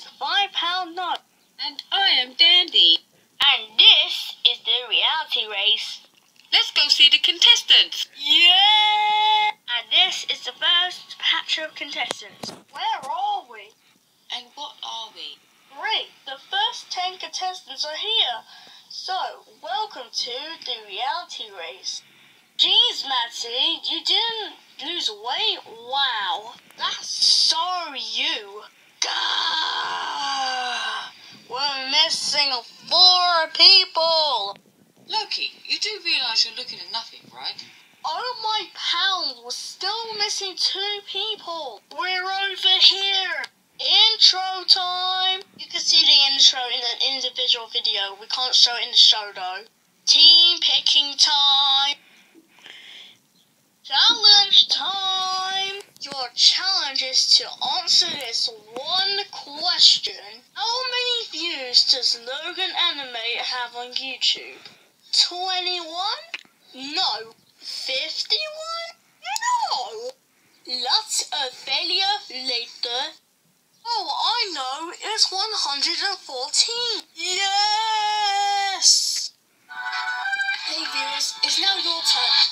is a £5 note. And I am Dandy. And this is the reality race. Let's go see the contestants. Yeah! And this is the first batch of contestants. Where are we? And what are we? Great, the first 10 contestants are here. So, welcome to the reality race. Jeez, Matty, you didn't lose weight? Wow, that's so you. Gah! We're missing 4 people. Loki, you do realise you're looking at nothing, right? Oh my pounds, we're still missing 2 people. We're over here. Intro time. You can see the intro in an individual video. We can't show it in the show though. Team picking time. Challenge time. Your challenge is to answer this one question. How many views does Logan Animate have on YouTube? 21? No. 51? No. Lots of failure later. Oh, I know. It's 114. Yes. Hey viewers, it's now your turn.